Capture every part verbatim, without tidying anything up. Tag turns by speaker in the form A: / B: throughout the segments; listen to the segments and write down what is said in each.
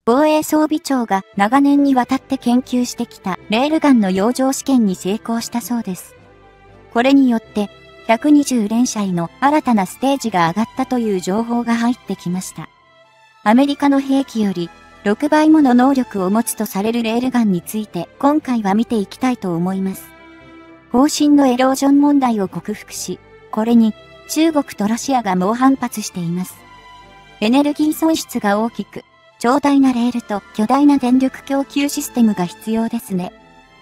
A: 防衛装備庁が長年にわたって研究してきたレールガンの洋上試験に成功したそうです。これによって、ひゃくにじゅう連射位の新たなステージが上がったという情報が入ってきました。アメリカの兵器よりろくばいもの能力を持つとされるレールガンについて今回は見ていきたいと思います。方針のエロージョン問題を克服し、これに中国とロシアが猛反発しています。エネルギー損失が大きく、長大なレールと巨大な電力供給システムが必要ですね。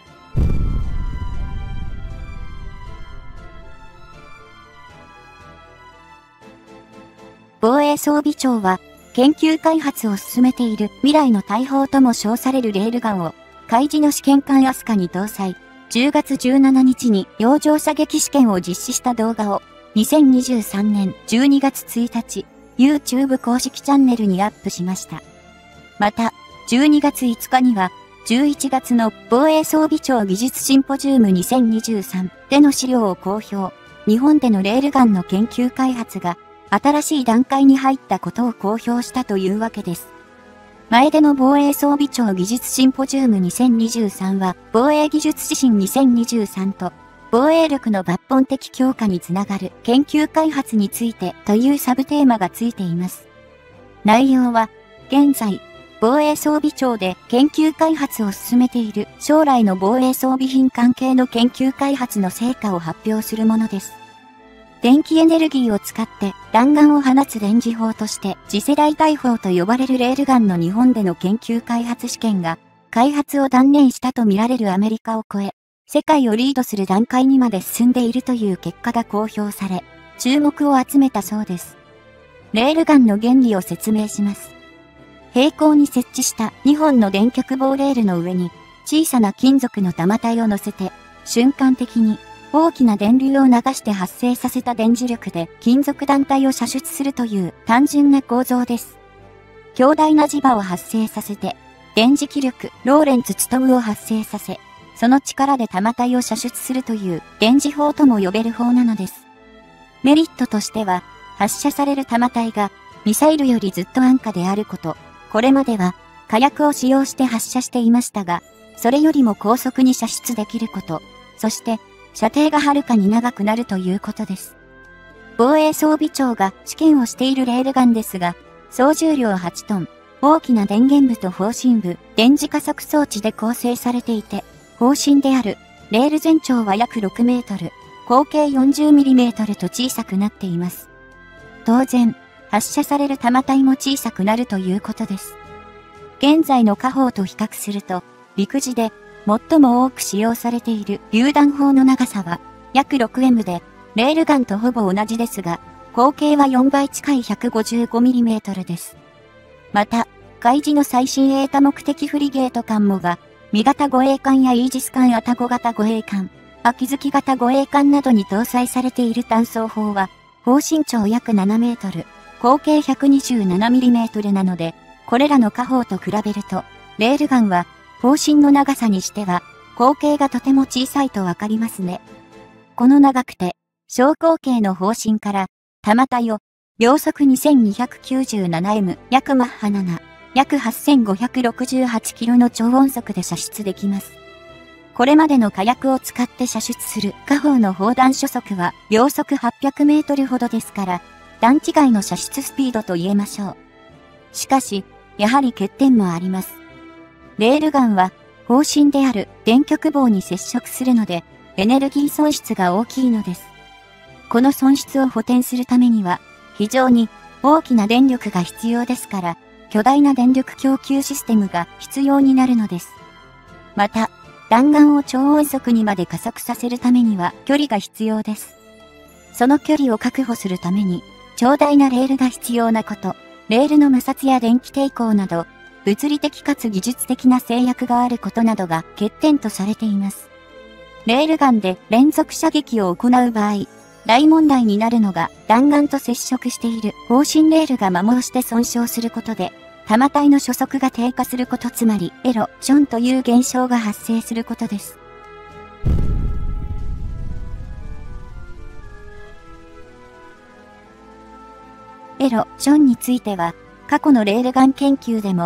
A: 防衛装備庁は、研究開発を進めている未来の大砲とも称されるレールガンを、海自の試験艦アスカに搭載、じゅうがつじゅうしちにちに洋上射撃試験を実施した動画を、にせんにじゅうさんねんじゅうにがつついたち、YouTube 公式チャンネルにアップしました。また、じゅうにがついつかには、じゅういちがつの防衛装備庁技術シンポジウムにせんにじゅうさんでの資料を公表。日本でのレールガンの研究開発が新しい段階に入ったことを公表したというわけです。前での防衛装備庁技術シンポジウムにせんにじゅうさんは防衛技術指針にせんにじゅうさんと防衛力の抜本的強化につながる研究開発についてというサブテーマがついています。内容は現在、防衛装備庁で研究開発を進めている将来の防衛装備品関係の研究開発の成果を発表するものです。電気エネルギーを使って弾丸を放つ電磁砲として次世代大砲と呼ばれるレールガンの日本での研究開発試験が開発を断念したとみられるアメリカを超え、世界をリードする段階にまで進んでいるという結果が公表され、注目を集めたそうです。レールガンの原理を説明します。平行に設置したにほんの電極棒レールの上に小さな金属の玉体を乗せて瞬間的に大きな電流を流して発生させた電磁力で金属団体を射出するという単純な構造です。強大な磁場を発生させて電磁気力ローレンツ・ツトムを発生させ、その力で玉体を射出するという電磁砲とも呼べる砲なのです。メリットとしては発射される玉体がミサイルよりずっと安価であること。これまでは火薬を使用して発射していましたが、それよりも高速に射出できること、そして射程がはるかに長くなるということです。防衛装備庁が試験をしているレールガンですが、総重量はちトン、大きな電源部と砲身部、電磁加速装置で構成されていて、砲身であるレール全長は約ろくメートル、口径よんじゅうミリメートルと小さくなっています。当然、発射される弾体も小さくなるということです。現在の火砲と比較すると、陸自で最も多く使用されている榴弾砲の長さは約 ろくエム で、レールガンとほぼ同じですが、口径はよんばい近い ひゃくごじゅうごミリメートル です。また、海自の最新鋭多目的フリゲート艦もが、味型護衛艦やイージス艦アタゴ型護衛艦、秋月型護衛艦などに搭載されている単装砲は、砲身長約ななメートル、口径 ひゃくにじゅうななミリメートル なので、これらの火砲と比べると、レールガンは、砲身の長さにしては、口径がとても小さいとわかりますね。この長くて、小口径の砲身から、弾体を、秒速 にせんにひゃくきゅうじゅうななエム、約マッハなな、約はっせんごひゃくろくじゅうはちキロの超音速で射出できます。これまでの火薬を使って射出する火砲の砲弾初速は秒速はっぴゃくメートルほどですから、段違いの射出スピードと言えましょう。しかし、やはり欠点もあります。レールガンは、砲身である電極棒に接触するので、エネルギー損失が大きいのです。この損失を補填するためには、非常に大きな電力が必要ですから、巨大な電力供給システムが必要になるのです。また、弾丸を超音速にまで加速させるためには距離が必要です。その距離を確保するために、長大なレールが必要なこと、レールの摩擦や電気抵抗など、物理的かつ技術的な制約があることなどが欠点とされています。レールガンで連続射撃を行う場合、大問題になるのが弾丸と接触している砲身レールが摩耗して損傷することで、弾体の初速が低下すること、つまりエロションという現象が発生することです。エロションについては、過去のレールガン研究でも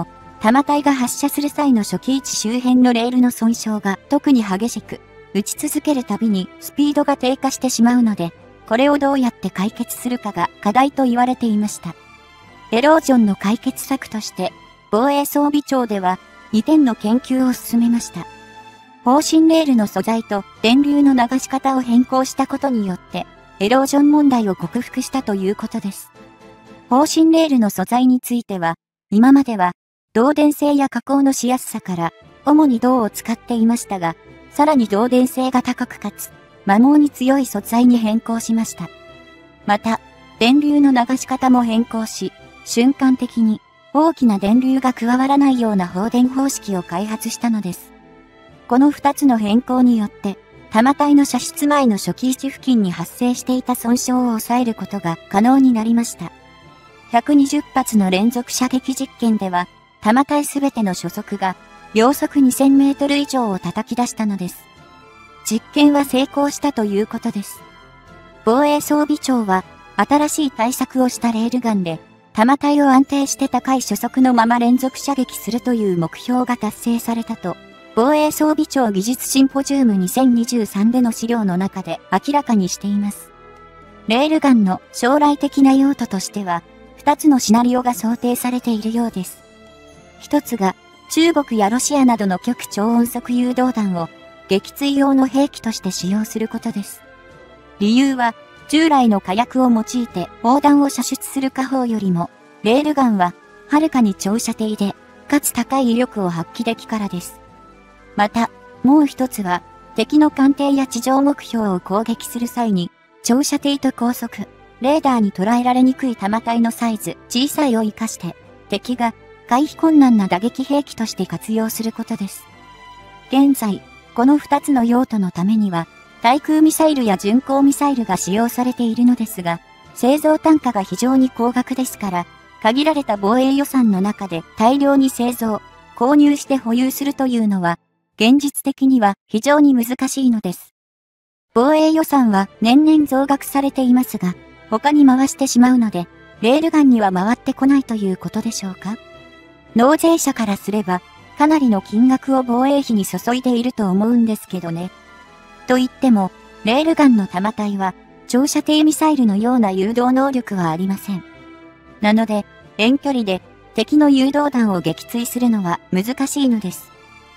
A: 弾体が発射する際の初期位置周辺のレールの損傷が特に激しく、打ち続けるたびにスピードが低下してしまうので、これをどうやって解決するかが課題と言われていました。エロージョンの解決策として、防衛装備庁ではにてんの研究を進めました。方針レールの素材と電流の流し方を変更したことによって、エロージョン問題を克服したということです。方針レールの素材については、今までは、導電性や加工のしやすさから、主に銅を使っていましたが、さらに導電性が高くかつ、摩耗に強い素材に変更しました。また、電流の流し方も変更し、瞬間的に大きな電流が加わらないような放電方式を開発したのです。この二つの変更によって、弾体の射出前の初期位置付近に発生していた損傷を抑えることが可能になりました。ひゃくにじゅっぱつの連続射撃実験では、弾体すべての初速が秒速にせんメートル以上を叩き出したのです。実験は成功したということです。防衛装備庁は、新しい対策をしたレールガンで、弾体を安定して高い初速のまま連続射撃するという目標が達成されたと、防衛装備庁技術シンポジウムにせんにじゅうさんでの資料の中で明らかにしています。レールガンの将来的な用途としては、二つのシナリオが想定されているようです。一つが、中国やロシアなどの極超音速誘導弾を撃墜用の兵器として使用することです。理由は、従来の火薬を用いて砲弾を射出する火砲よりも、レールガンは、はるかに長射程で、かつ高い威力を発揮できからです。また、もう一つは、敵の艦艇や地上目標を攻撃する際に、長射程と高速、レーダーに捉えられにくい弾体のサイズ、小さいを活かして、敵が回避困難な打撃兵器として活用することです。現在、この二つの用途のためには、対空ミサイルや巡航ミサイルが使用されているのですが、製造単価が非常に高額ですから、限られた防衛予算の中で大量に製造、購入して保有するというのは、現実的には非常に難しいのです。防衛予算は年々増額されていますが、他に回してしまうので、レールガンには回ってこないということでしょうか。納税者からすれば、かなりの金額を防衛費に注いでいると思うんですけどね。と言っても、レールガンの弾体は、長射程ミサイルのような誘導能力はありません。なので、遠距離で敵の誘導弾を撃墜するのは難しいのです。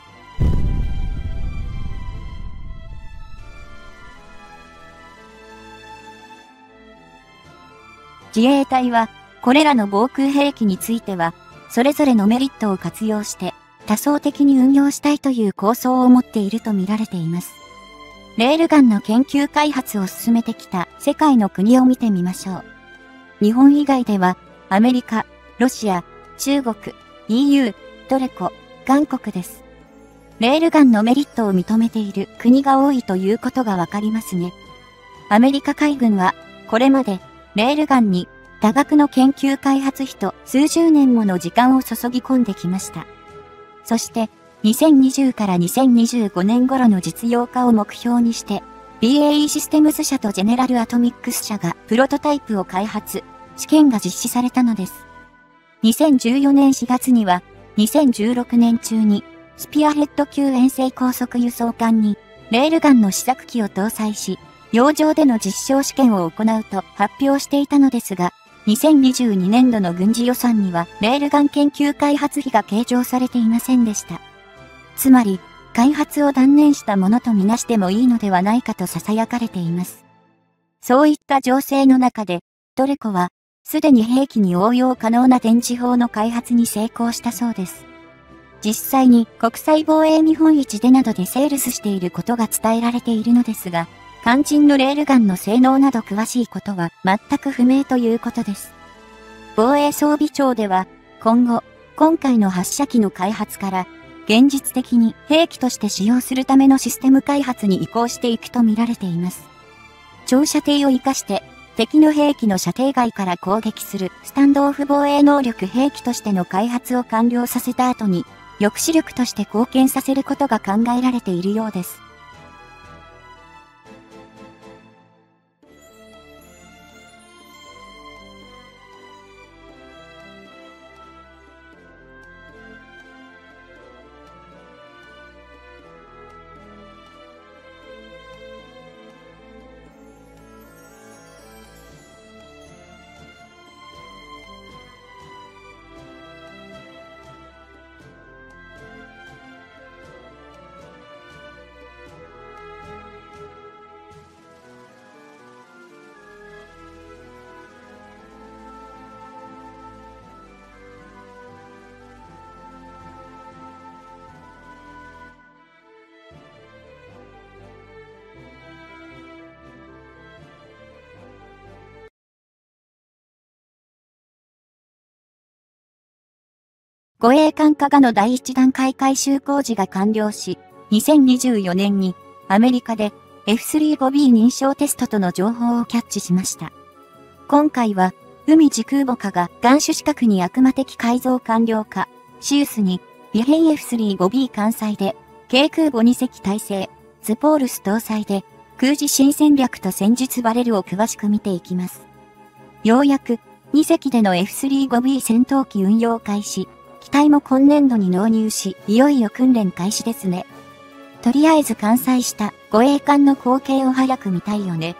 A: 自衛隊は、これらの防空兵器については、それぞれのメリットを活用して、多層的に運用したいという構想を持っていると見られています。レールガンの研究開発を進めてきた世界の国を見てみましょう。日本以外では、アメリカ、ロシア、中国、イーユー、トルコ、韓国です。レールガンのメリットを認めている国が多いということがわかりますね。アメリカ海軍は、これまで、レールガンに多額の研究開発費と数十年もの時間を注ぎ込んできました。そして、にせんにじゅうからにせんにじゅうごねん頃の実用化を目標にして、ビーエーイー システムズ社とジェネラルアトミックス社がプロトタイプを開発、試験が実施されたのです。にせんじゅうよねんしがつには、にせんじゅうろくねん中に、スピアヘッド級遠征高速輸送艦に、レールガンの試作機を搭載し、洋上での実証試験を行うと発表していたのですが、にせんにじゅうにねんどの軍事予算には、レールガン研究開発費が計上されていませんでした。つまり、開発を断念したものとみなしてもいいのではないかと囁かれています。そういった情勢の中で、トルコは、すでに兵器に応用可能な電磁砲の開発に成功したそうです。実際に国際防衛見本市でなどでセールスしていることが伝えられているのですが、肝心のレールガンの性能など詳しいことは全く不明ということです。防衛装備庁では、今後、今回の発射機の開発から、現実的に兵器として使用するためのシステム開発に移行していくと見られています。長射程を活かして、敵の兵器の射程外から攻撃するスタンドオフ防衛能力兵器としての開発を完了させた後に、抑止力として貢献させることが考えられているようです。 護衛艦加賀の第一段階改修工事が完了し、にせんにじゅうよねんにアメリカで エフスリーファイブビー 認証テストとの情報をキャッチしました。今回は、海自空母加賀岸主死角に悪魔的改造完了化、シウスに、尾編 エフスリーファイブビー 艦載で、軽空母にせき体制、ズポールス搭載で、空自新戦略と戦術バレルを詳しく見ていきます。ようやく、にせきでの エフスリーファイブビー 戦闘機運用開始、機体も今年度に納入し、いよいよ訓練開始ですね。とりあえず完載した護衛艦の光景を早く見たいよね。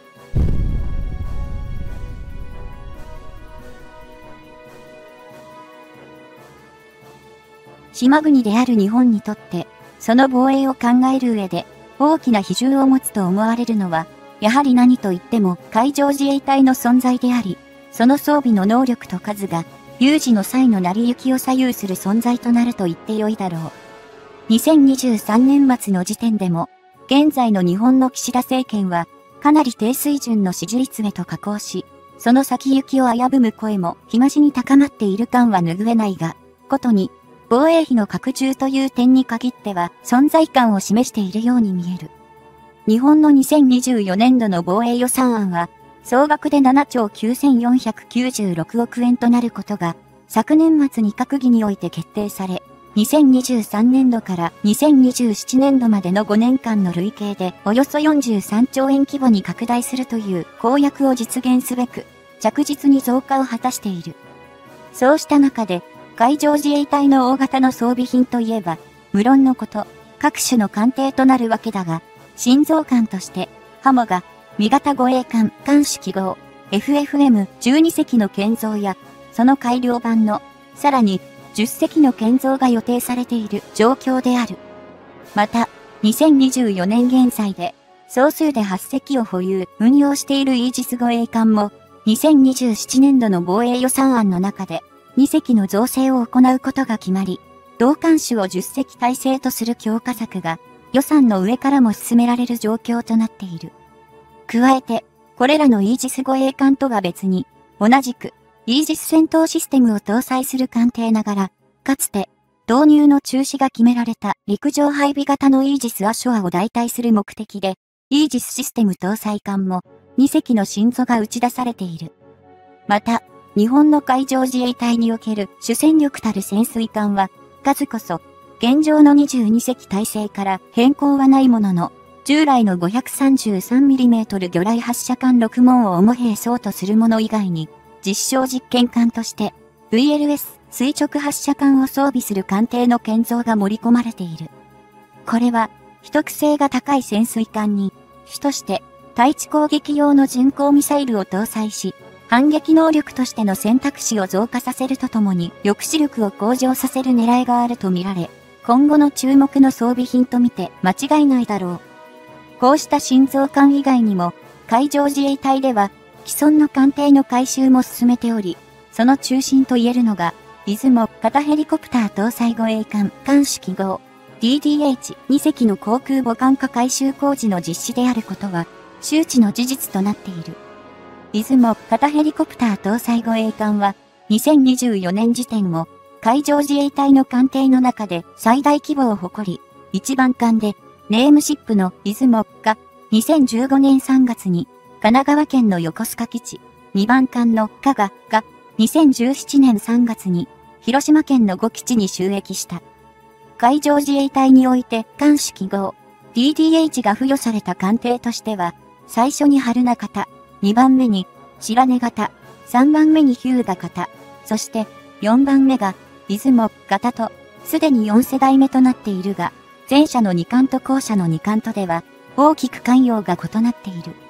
A: 島国である日本にとって、その防衛を考える上で、大きな比重を持つと思われるのは、やはり何と言っても海上自衛隊の存在であり、その装備の能力と数が、有事の際の成り行きを左右する存在となると言ってよいだろう。にせんにじゅうさんねん末の時点でも、現在の日本の岸田政権は、かなり低水準の支持率へと下降し、その先行きを危ぶむ声も日増しに高まっている感は拭えないが、ことに、防衛費の拡充という点に限っては存在感を示しているように見える。日本のにせんにじゅうよねんどの防衛予算案は、総額でななちょうきゅうせんよんひゃくきゅうじゅうろくおくえんとなることが、昨年末に閣議において決定され、にせんにじゅうさんねんどからにせんにじゅうななねんどまでのごねんかんの累計でおよそよんじゅうさんちょうえん規模に拡大するという公約を実現すべく、着実に増加を果たしている。そうした中で、海上自衛隊の大型の装備品といえば、無論のこと、各種の艦艇となるわけだが、新増艦として、ハモが、味型護衛艦、艦首記号、エフエフエムじゅうに 隻の建造や、その改良版の、さらに、じゅっせきの建造が予定されている状況である。また、にせんにじゅうよねん現在で、総数ではっせきを保有、運用しているイージス護衛艦も、にせんにじゅうななねんどの防衛予算案の中で、にせきの造成を行うことが決まり、同艦種をじゅっせき体制とする強化策が予算の上からも進められる状況となっている。加えて、これらのイージス護衛艦とは別に、同じくイージス戦闘システムを搭載する艦艇ながら、かつて導入の中止が決められた陸上配備型のイージスアショアを代替する目的で、イージスシステム搭載艦もにせきの新造が打ち出されている。また、日本の海上自衛隊における主戦力たる潜水艦は、数こそ、現状のにじゅうにせき体制から変更はないものの、従来の ごひゃくさんじゅうさんミリメートル 魚雷発射艦ろくもんを主兵装とするもの以外に、実証実験艦として、ブイエルエス 垂直発射艦を装備する艦艇の建造が盛り込まれている。これは、秘匿性が高い潜水艦に、主として、対地攻撃用の巡航ミサイルを搭載し、反撃能力としての選択肢を増加させるとともに抑止力を向上させる狙いがあるとみられ、今後の注目の装備品とみて間違いないだろう。こうした新増艦以外にも、海上自衛隊では既存の艦艇の改修も進めており、その中心といえるのが、出雲型ヘリコプター搭載護衛艦艦首記号 ディーディーエイチに 隻の航空母艦化改修工事の実施であることは、周知の事実となっている。出雲型ヘリコプター搭載護衛艦は、にせんにじゅうよねん時点を海上自衛隊の艦艇の中で最大規模を誇り、いちばん艦でネームシップの出雲がにせんじゅうごねんさんがつに神奈川県の横須賀基地、にばん艦の加賀がにせんじゅうななねんさんがつに広島県のご基地に就役した。海上自衛隊において艦首記号 ディーディーエイチ が付与された艦艇としては、最初に榛名型、にばんめに白根型、さんばんめに日向型、そしてよんばんめが出雲型と、すでによんせだいめとなっているが、前者のに艦と後者のに艦とでは、大きく艦用が異なっている。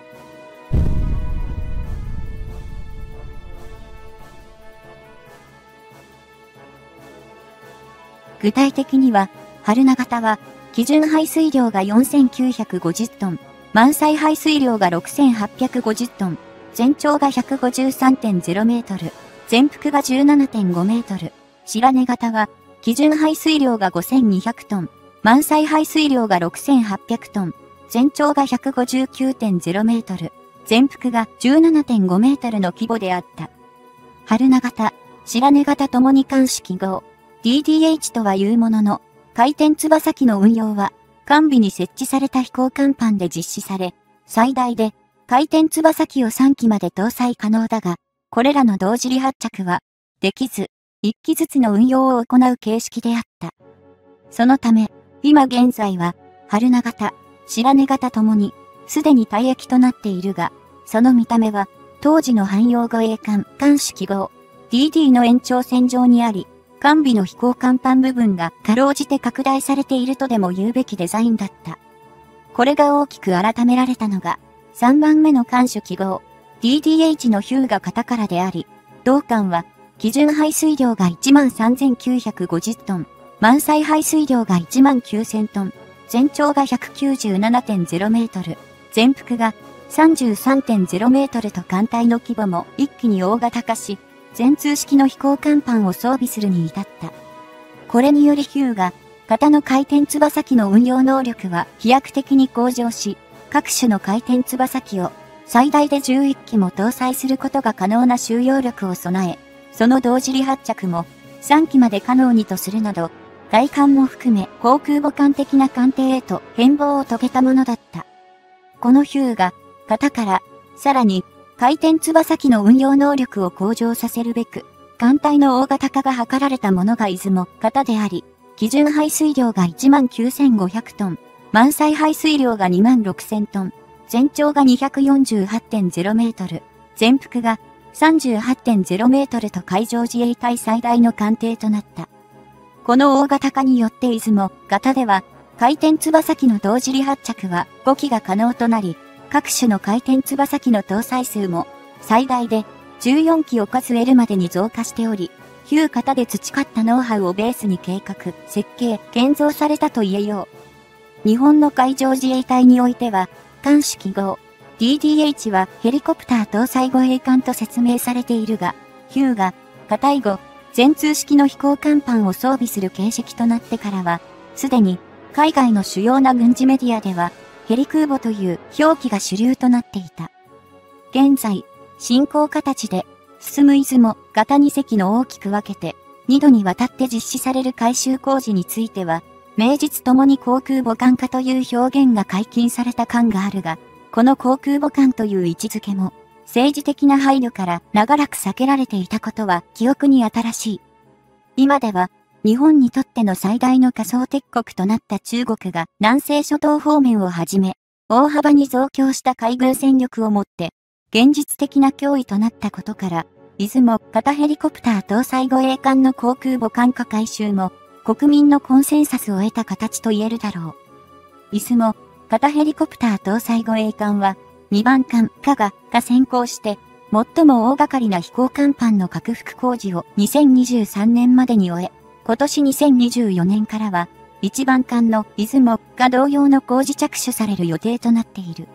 A: 具体的には、榛名型は、基準排水量がよんせんきゅうひゃくごじゅっトン、満載排水量がろくせんはっぴゃくごじゅっトン、全長が ひゃくごじゅうさんてんゼロメートル、全幅が じゅうななてんごメートル、白根型は、基準排水量がごせんにひゃくトン、満載排水量がろくせんはっぴゃくトン、全長が ひゃくごじゅうきゅうてんゼロメートル、全幅が じゅうななてんごメートルの規模であった。榛名型、白根型ともに艦首記号ディーディーエイチ とはいうものの、回転翼機の運用は、完備に設置された飛行甲板で実施され、最大で回転翼機をさんきまで搭載可能だが、これらの同時離発着は、できず、いっきずつの運用を行う形式であった。そのため、今現在は、春名型、白根型ともに、すでに退役となっているが、その見た目は、当時の汎用護衛艦、艦首記号、ディーディー の延長線上にあり、完備の飛行甲板部分がかろうじて拡大されているとでも言うべきデザインだった。これが大きく改められたのが、さんばんめの艦首記号、ディーディーエイチ のヒューガ型からであり、同艦は、基準排水量が いちまんさんぜんきゅうひゃくごじゅっトン、満載排水量が いちまんきゅうせんトン、全長が ひゃくきゅうじゅうななてんゼロメートル、全幅が さんじゅうさんてんゼロメートルと艦隊の規模も一気に大型化し、全通式の飛行甲板を装備するに至った。これによりヒューガ型の回転翼機の運用能力は飛躍的に向上し、各種の回転翼機を最大でじゅういっきも搭載することが可能な収容力を備え、その同時離発着もさんきまで可能にとするなど、外観も含め航空母艦的な艦艇へと変貌を遂げたものだった。このヒューガ型から、さらに回転翼機の運用能力を向上させるべく、艦隊の大型化が図られたものが出雲型であり、基準排水量が いちまんきゅうせんごひゃくトン、満載排水量が にまんろくせんトン、全長が にひゃくよんじゅうはちてんゼロメートル、全幅が さんじゅうはちてんゼロメートルと海上自衛隊最大の艦艇となった。この大型化によって出雲型では、回転翼機の同時離発着はごきが可能となり、各種の回転翼機の搭載数も最大でじゅうよんきを数えるまでに増加しており、ヒュー型で培ったノウハウをベースに計画、設計、建造されたと言えよう。日本の海上自衛隊においては、艦首記号、ディーディーエイチ はヘリコプター搭載護衛艦と説明されているが、ヒューガ型以後、全通式の飛行甲板を装備する形式となってからは、すでに海外の主要な軍事メディアでは、ヘリ空母という表記が主流となっていた。現在、進行形で進む出雲型に隻の大きく分けて、にどにわたって実施される改修工事については、名実ともに航空母艦化という表現が解禁された感があるが、この航空母艦という位置づけも、政治的な配慮から長らく避けられていたことは記憶に新しい。今では、日本にとっての最大の仮想敵国となった中国が南西諸島方面をはじめ、大幅に増強した海軍戦力をもって、現実的な脅威となったことから、出雲型ヘリコプター搭載護衛艦の航空母艦化改修も、国民のコンセンサスを得た形と言えるだろう。出雲型ヘリコプター搭載護衛艦は、にばん艦加賀が先行して、最も大掛かりな飛行甲板の拡幅工事をにせんにじゅうさんねんまでに終え、今年にせんにじゅうよねんからは、いちばん艦の出雲が同様の工事着手される予定となっている。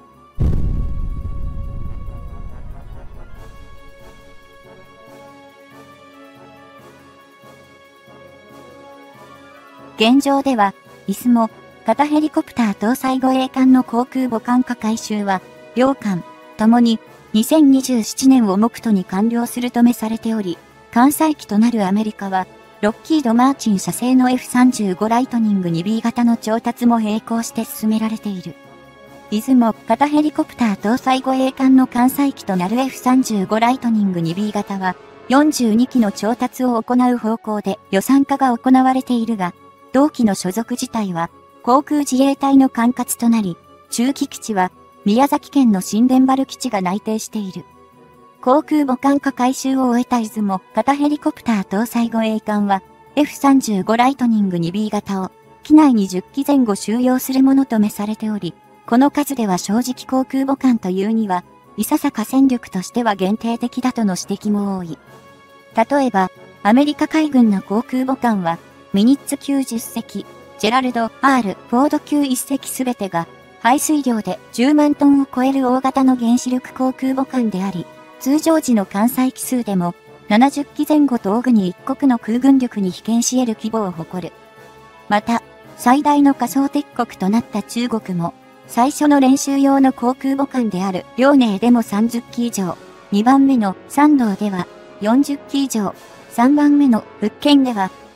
A: 現状では、出雲型ヘリコプター搭載護衛艦の航空母艦化改修は、両艦ともににせんにじゅうななねんを目途に完了するとめされており、艦載機となるアメリカは、ロッキード・マーチン社製の エフさんじゅうご ライトニング にビー 型の調達も並行して進められている。出雲型ヘリコプター搭載護衛艦の艦載機となる エフさんじゅうご ライトニング にビー 型は、よんじゅうにきの調達を行う方向で予算化が行われているが、同機の所属自体は、航空自衛隊の管轄となり、中期基地は、宮崎県の新田原基地が内定している。航空母艦化改修を終えた出雲型ヘリコプター搭載護衛艦は エフさんじゅうご ライトニング にビー 型を機内にじゅっきぜん後収容するものとめされており、この数では正直航空母艦というには、いささか戦力としては限定的だとの指摘も多い。例えば、アメリカ海軍の航空母艦は、ミニッツ級じゅっせき、ジェラルド・ R ・フォード級いっせきすべてが、排水量でじゅうまんトンを超える大型の原子力航空母艦であり、通常時の艦載機数でもななじゅっきぜん後と大に一国の空軍力に被験し得る規模を誇る。また、最大の仮想敵国となった中国も、最初の練習用の航空母艦である遼寧でもさんじゅっき以上、にばんめの山東ではよんじゅっき以上、さんばんめの福建では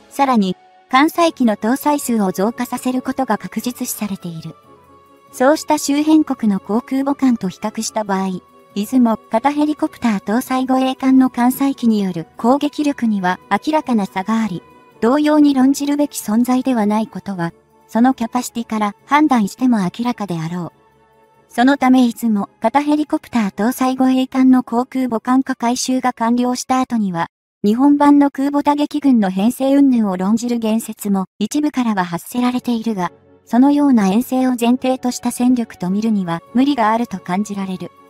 A: さらに、艦載機の搭載数を増加させることが確実視されている。そうした周辺国の航空母艦と比較した場合、いずも型ヘリコプター搭載護衛艦の艦載機による攻撃力には明らかな差があり、同様に論じるべき存在ではないことは、そのキャパシティから判断しても明らかであろう。そのためいつも型ヘリコプター搭載護衛艦の航空母艦化改修が完了した後には、日本版の空母打撃群の編成云々を論じる言説も一部からは発せられているが、そのような編成を前提とした戦力と見るには無理があると感じられる。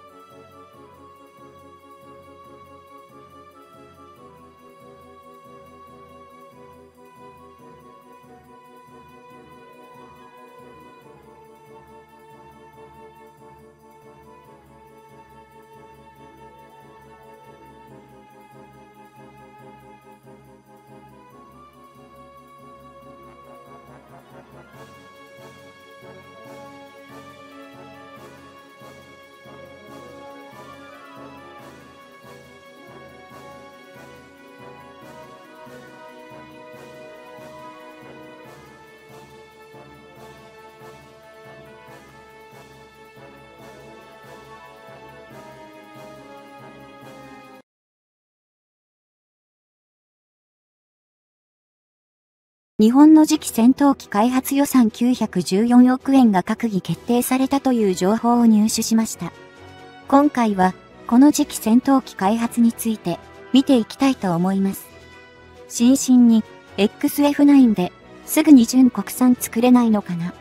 A: 日本の次期戦闘機開発予算きゅうひゃくじゅうよんおくえんが閣議決定されたという情報を入手しました。今回は、この次期戦闘機開発について、見ていきたいと思います。新進に、エックスエフナイン で、すぐに純国産作れないのかな。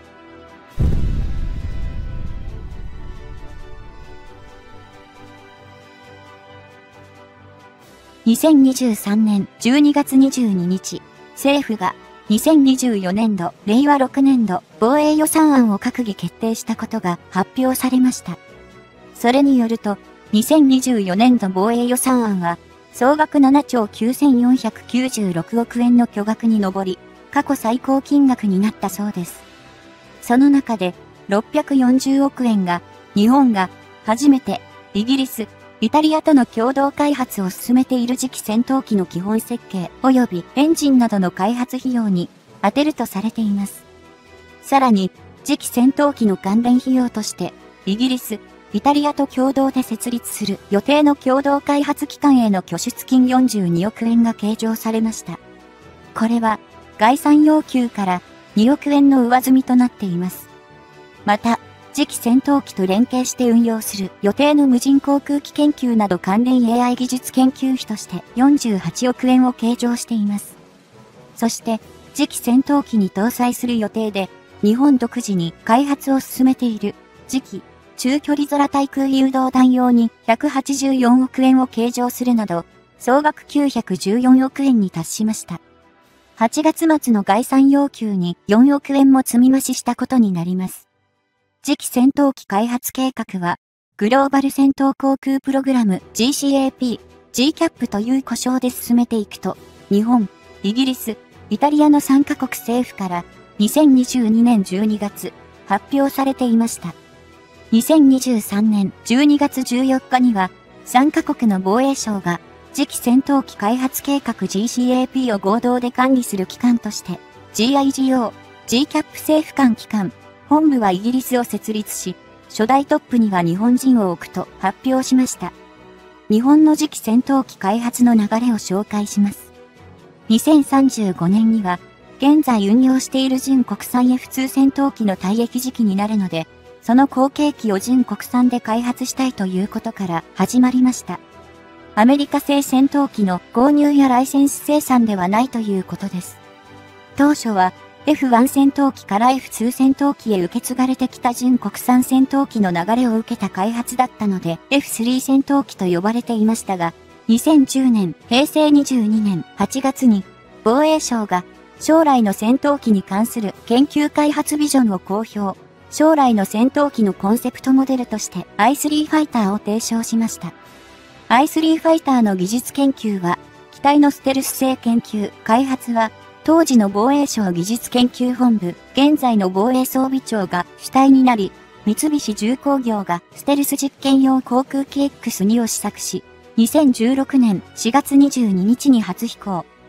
A: にせんにじゅうさんねんじゅうにがつにじゅうににち、政府が、にせんにじゅうよねんど、れいわろくねんど防衛予算案を閣議決定したことが発表されました。それによると、にせんにじゅうよねんど防衛予算案は、総額ななちょうきゅうせんよんひゃくきゅうじゅうろくおくえんの巨額に上り、過去最高金額になったそうです。その中で、ろっぴゃくよんじゅうおくえんが、日本が、初めて、イギリス、イタリアとの共同開発を進めている次期戦闘機の基本設計及びエンジンなどの開発費用に充てるとされています。さらに、次期戦闘機の関連費用として、イギリス、イタリアと共同で設立する予定の共同開発機関への拠出金よんじゅうにおくえんが計上されました。これは、概算要求からにおくえんの上積みとなっています。また、次期戦闘機と連携して運用する予定の無人航空機研究など関連 エーアイ 技術研究費としてよんじゅうはちおくえんを計上しています。そして、次期戦闘機に搭載する予定で、日本独自に開発を進めている次期中距離空対空誘導弾用にひゃくはちじゅうよんおくえんを計上するなど、総額きゅうひゃくじゅうよんおくえんに達しました。はちがつ末の概算要求によんおくえんも積み増ししたことになります。次期戦闘機開発計画は、グローバル戦闘航空プログラム ジーシーエーピー、ジーキャップ という呼称で進めていくと、日本、イギリス、イタリアのさんかこく政府からにせんにじゅうにねんじゅうにがつ発表されていました。にせんにじゅうさんねんじゅうにがつじゅうよっかには、さんかこくの防衛省が次期戦闘機開発計画 ジーシーエーピー を合同で管理する機関として、ジーアイジーオー、ジーキャップ 政府間機関、本部はイギリスを設立し、初代トップには日本人を置くと発表しました。日本の次期戦闘機開発の流れを紹介します。にせんさんじゅうごねんには、現在運用している純国産 エフツー 戦闘機の退役時期になるので、その後継機を純国産で開発したいということから始まりました。アメリカ製戦闘機の購入やライセンス生産ではないということです。当初は、エフワン 戦闘機から エフツー 戦闘機へ受け継がれてきた純国産戦闘機の流れを受けた開発だったので エフスリー 戦闘機と呼ばれていましたが、にせんじゅうねん、へいせいにじゅうにねんはちがつに防衛省が将来の戦闘機に関する研究開発ビジョンを公表。将来の戦闘機のコンセプトモデルとして アイスリー ファイターを提唱しました。アイスリー ファイターの技術研究は、機体のステルス性研究、開発は、当時の防衛省技術研究本部、現在の防衛装備庁が主体になり、三菱重工業がステルス実験用航空機 エックスツー を試作し、にせんじゅうろくねんしがつにじゅうににちに初飛行、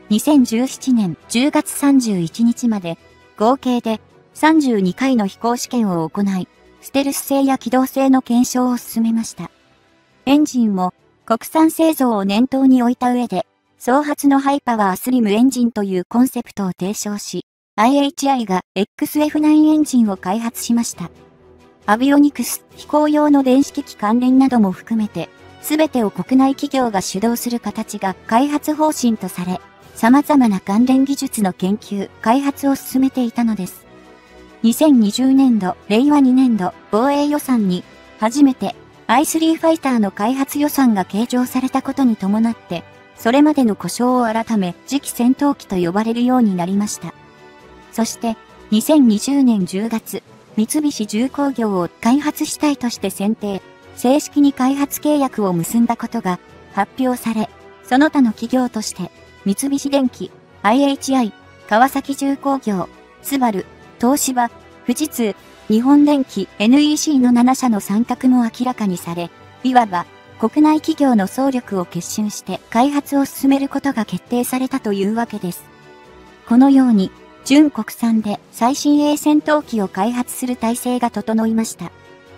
A: にせんじゅうななねんじゅうがつさんじゅういちにちまで合計でさんじゅうにかいの飛行試験を行い、ステルス性や機動性の検証を進めました。エンジンも国産製造を念頭に置いた上で、双発のハイパワースリムエンジンというコンセプトを提唱し、アイエイチアイ が エックスエフナイン エンジンを開発しました。アビオニクス、飛行用の電子機器関連なども含めて、すべてを国内企業が主導する形が開発方針とされ、様々な関連技術の研究、開発を進めていたのです。にせんにじゅうねんど、れいわにねんど、防衛予算に、初めて、アイスリー ファイターの開発予算が計上されたことに伴って、それまでの呼称を改め、次期戦闘機と呼ばれるようになりました。そして、にせんにじゅうねんじゅうがつ、三菱重工業を開発主体として選定、正式に開発契約を結んだことが発表され、その他の企業として、三菱電機、アイエイチアイ、川崎重工業、スバル、東芝、富士通、日本電機、エヌイーシー のななしゃの参画も明らかにされ、いわば国内企業の総力を結集して開発を進めることが決定されたというわけです。このように、純国産で最新鋭戦闘機を開発する体制が整いました。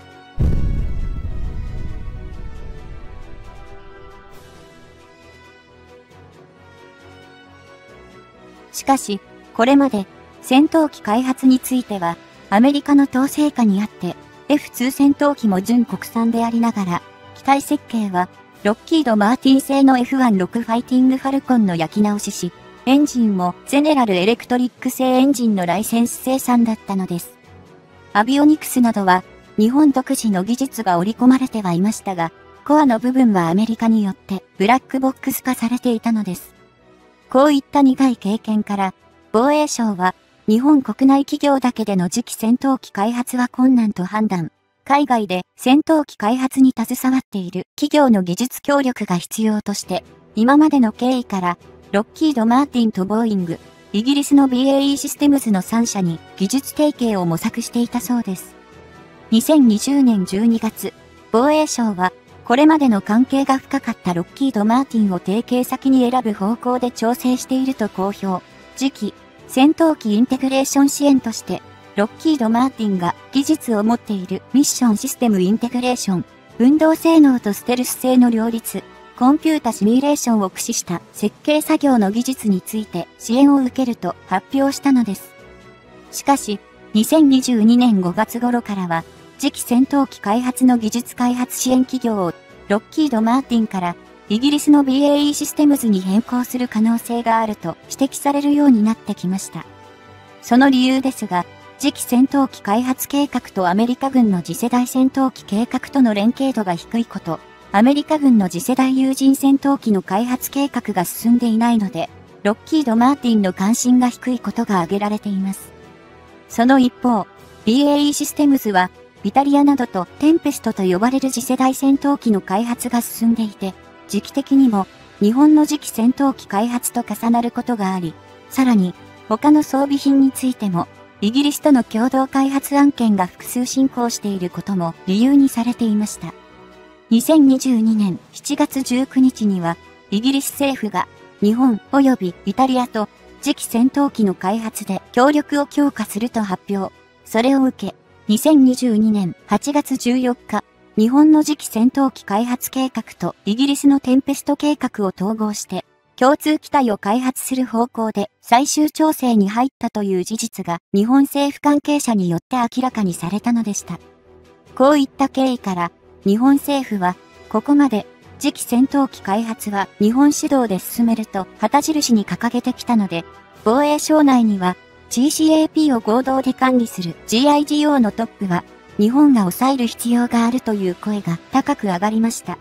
A: しかし、これまで戦闘機開発については、アメリカの統制下にあって、エフツー 戦闘機も純国産でありながら、機体設計は、ロッキード・マーティン製の エフじゅうろく ファイティング・ファルコンの焼き直しし、エンジンもゼネラル・エレクトリック製エンジンのライセンス生産だったのです。アビオニクスなどは、日本独自の技術が織り込まれてはいましたが、コアの部分はアメリカによってブラックボックス化されていたのです。こういった苦い経験から、防衛省は、日本国内企業だけでの次期戦闘機開発は困難と判断。海外で戦闘機開発に携わっている企業の技術協力が必要として、今までの経緯から、ロッキード・マーティンとボーイング、イギリスの ビーエーイー システムズのさんしゃに技術提携を模索していたそうです。にせんにじゅうねんじゅうにがつ、防衛省は、これまでの関係が深かったロッキード・マーティンを提携先に選ぶ方向で調整していると公表。次期、戦闘機インテグレーション支援として、ロッキード・マーティンが技術を持っているミッションシステムインテグレーション、運動性能とステルス性の両立、コンピュータシミュレーションを駆使した設計作業の技術について支援を受けると発表したのです。しかし、にせんにじゅうにねんごがつ頃からは、次期戦闘機開発の技術開発支援企業を、ロッキード・マーティンから、イギリスの ビーエーイー システムズに変更する可能性があると指摘されるようになってきました。その理由ですが、次期戦闘機開発計画とアメリカ軍の次世代戦闘機計画との連携度が低いこと、アメリカ軍の次世代有人戦闘機の開発計画が進んでいないので、ロッキード・マーティンの関心が低いことが挙げられています。その一方、ビーエーイー システムズは、ビタリアなどとテンペストと呼ばれる次世代戦闘機の開発が進んでいて、時期的にも日本の次期戦闘機開発と重なることがあり、さらに他の装備品についてもイギリスとの共同開発案件が複数進行していることも理由にされていました。にせんにじゅうにねんしちがつじゅうくにちにはイギリス政府が日本及びイタリアと次期戦闘機の開発で協力を強化すると発表。それを受け、にせんにじゅうにねんはちがつじゅうよっか、日本の次期戦闘機開発計画とイギリスのテンペスト計画を統合して、共通機体を開発する方向で最終調整に入ったという事実が日本政府関係者によって明らかにされたのでした。こういった経緯から、日本政府は、ここまで次期戦闘機開発は日本主導で進めると旗印に掲げてきたので、防衛省内には ジーシーエーピー を合同で管理する ジーアイジーオー のトップは、日本が抑える必要があるという声が高く上がりました。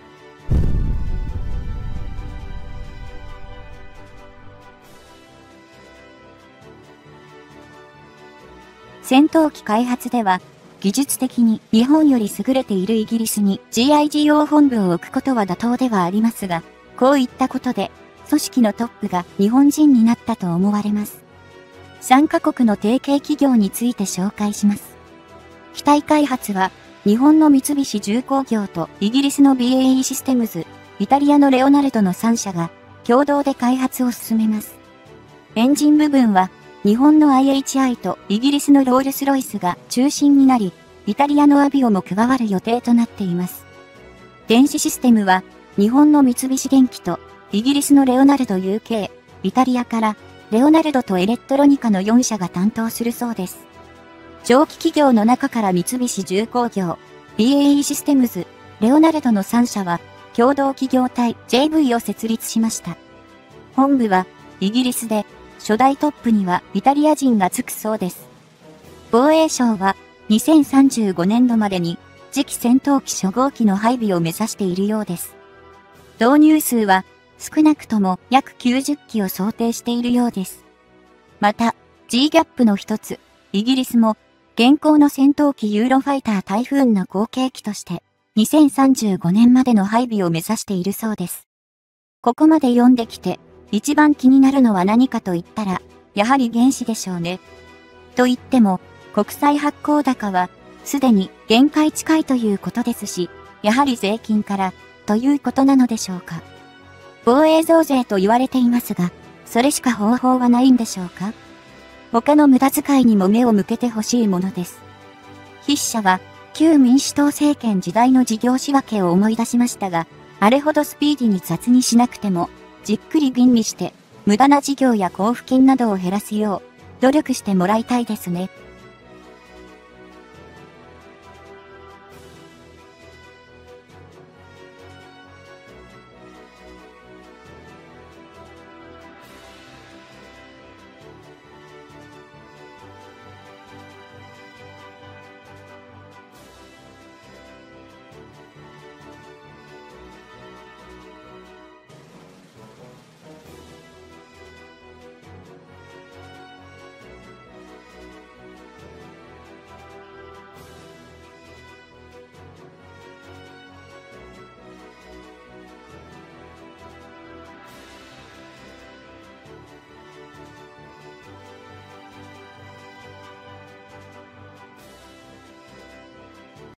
A: 戦闘機開発では、技術的に日本より優れているイギリスに ジーアイジーオー 本部を置くことは妥当ではありますが、こういったことで、組織のトップが日本人になったと思われます。さんかこくの提携企業について紹介します。機体開発は、日本の三菱重工業とイギリスの ビーエーイー システムズ、イタリアのレオナルドのさんしゃが、 共同で開発を進めます。エンジン部分は、日本の アイエイチアイ とイギリスのロールスロイスが中心になり、イタリアのアビオも加わる予定となっています。電子システムは、日本の三菱電機とイギリスのレオナルド ユーケー、イタリアからレオナルドとエレクトロニカのよん社が担当するそうです。長期企業の中から三菱重工業、ビーエーイー システムズ、レオナルドのさん社は共同企業体 ジェイブイ を設立しました。本部はイギリスで初代トップにはイタリア人がつくそうです。防衛省はにせんさんじゅうごねんどまでに次期戦闘機初号機の配備を目指しているようです。導入数は少なくとも約きゅうじゅっきを想定しているようです。また、G ギャップの一つ、イギリスも現行の戦闘機ユーロファイタータイフーンの後継機としてにせんさんじゅうごねんまでの配備を目指しているそうです。ここまで読んできて一番気になるのは何かと言ったら、やはり原子でしょうね。と言っても、国債発行高は、すでに限界近いということですし、やはり税金から、ということなのでしょうか。防衛増税と言われていますが、それしか方法はないんでしょうか。他の無駄遣いにも目を向けてほしいものです。筆者は、旧民主党政権時代の事業仕分けを思い出しましたが、あれほどスピーディに雑にしなくても、じっくり吟味して、無駄な事業や交付金などを減らすよう、努力してもらいたいですね。